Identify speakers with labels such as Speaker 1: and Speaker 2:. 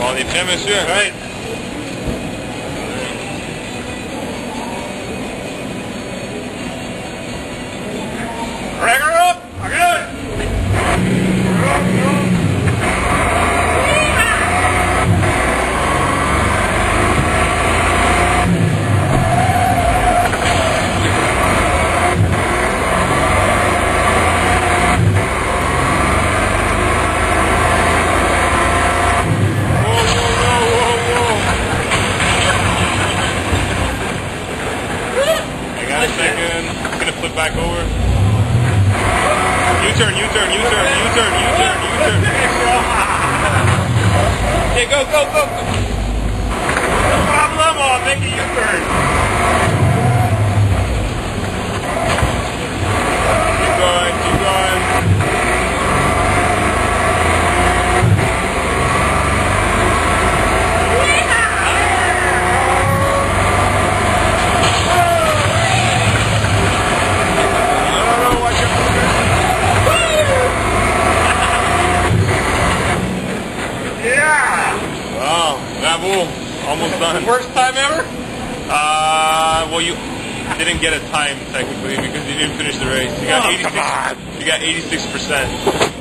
Speaker 1: Allez, prêt, monsieur?
Speaker 2: Right. Crank her up! I got it!
Speaker 1: Second, I'm gonna flip back over. U-turn, U-turn, U-turn, U-turn, U-turn, U-turn. Yeah, go, go, go, go.
Speaker 2: No problem, I'll make a U-turn.
Speaker 1: Keep going, keep going. Bravo, almost done.
Speaker 2: Worst time ever?
Speaker 1: Well, you didn't get a time technically because you didn't finish the race. You got 86%.